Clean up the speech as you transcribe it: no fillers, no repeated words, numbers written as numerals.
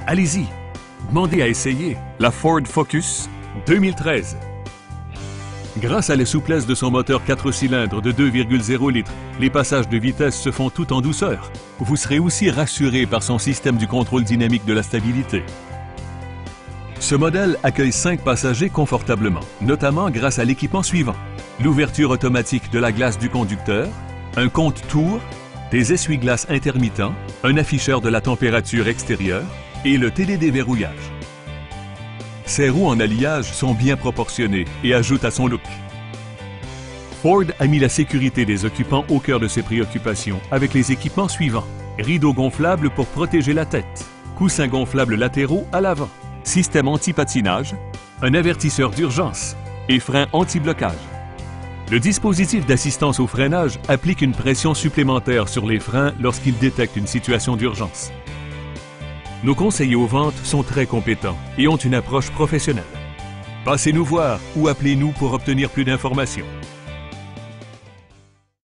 Allez-y, demandez à essayer la Ford Focus 2013. Grâce à la souplesse de son moteur 4 cylindres de 2,0 litres, les passages de vitesse se font tout en douceur. Vous serez aussi rassuré par son système du contrôle dynamique de la stabilité. Ce modèle accueille 5 passagers confortablement, notamment grâce à l'équipement suivant: l'ouverture automatique de la glace du conducteur, un compte-tours, des essuie-glaces intermittents, un afficheur de la température extérieure et le télédéverrouillage. Ses roues en alliage sont bien proportionnées et ajoutent à son look. Ford a mis la sécurité des occupants au cœur de ses préoccupations avec les équipements suivants: rideaux gonflables pour protéger la tête, coussins gonflables latéraux à l'avant, système anti-patinage, un avertisseur d'urgence et frein anti-blocage. Le dispositif d'assistance au freinage applique une pression supplémentaire sur les freins lorsqu'il détecte une situation d'urgence. Nos conseillers aux ventes sont très compétents et ont une approche professionnelle. Passez nous voir ou appelez-nous pour obtenir plus d'informations.